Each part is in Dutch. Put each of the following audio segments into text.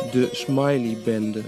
de Smiley-bende.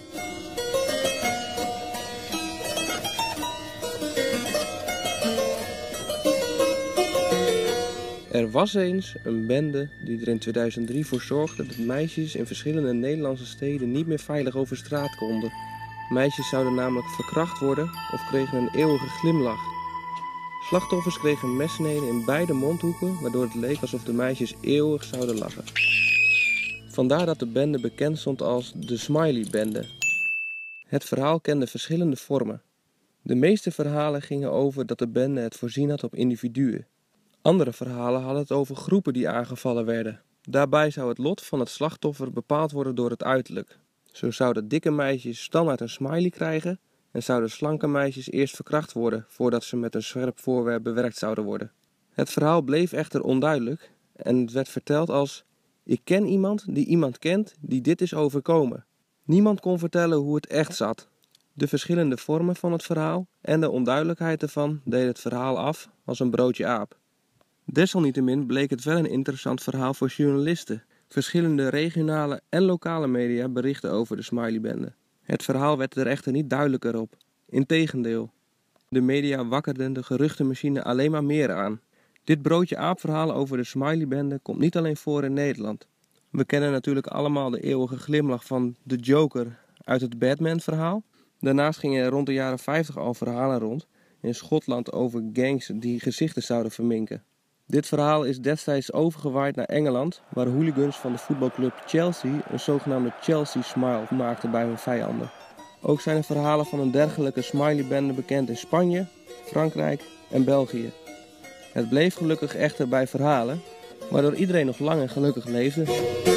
Er was eens een bende die er in 2003 voor zorgde dat meisjes in verschillende Nederlandse steden niet meer veilig over straat konden. Meisjes zouden namelijk verkracht worden of kregen een eeuwige glimlach. Slachtoffers kregen messneden in beide mondhoeken, waardoor het leek alsof de meisjes eeuwig zouden lachen. Vandaar dat de bende bekend stond als de Smiley-bende. Het verhaal kende verschillende vormen. De meeste verhalen gingen over dat de bende het voorzien had op individuen. Andere verhalen hadden het over groepen die aangevallen werden. Daarbij zou het lot van het slachtoffer bepaald worden door het uiterlijk. Zo zouden dikke meisjes standaard een smiley krijgen en zouden slanke meisjes eerst verkracht worden voordat ze met een scherp voorwerp bewerkt zouden worden. Het verhaal bleef echter onduidelijk en het werd verteld als: ik ken iemand die iemand kent die dit is overkomen. Niemand kon vertellen hoe het echt zat. De verschillende vormen van het verhaal en de onduidelijkheid ervan deden het verhaal af als een broodje aap. Desalniettemin bleek het wel een interessant verhaal voor journalisten. Verschillende regionale en lokale media berichten over de Smiley-bende. Het verhaal werd er echter niet duidelijker op. Integendeel. De media wakkerden de geruchtenmachine alleen maar meer aan. Dit broodje aap-verhaal over de Smiley-bende komt niet alleen voor in Nederland. We kennen natuurlijk allemaal de eeuwige glimlach van de Joker uit het Batman-verhaal. Daarnaast gingen er rond de jaren 50 al verhalen rond in Schotland over gangs die gezichten zouden verminken. Dit verhaal is destijds overgewaaid naar Engeland, waar hooligans van de voetbalclub Chelsea een zogenaamde Chelsea Smile maakten bij hun vijanden. Ook zijn er verhalen van een dergelijke Smiley-bende bekend in Spanje, Frankrijk en België. Het bleef gelukkig echter bij verhalen, waardoor iedereen nog lang en gelukkig leefde.